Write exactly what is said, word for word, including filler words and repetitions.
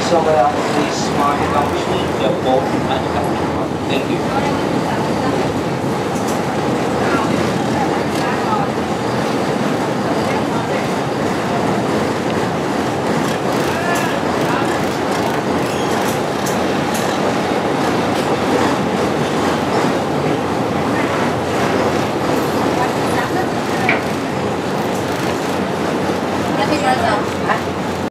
so uh, please mark your accomplishment, your both and the Thank you.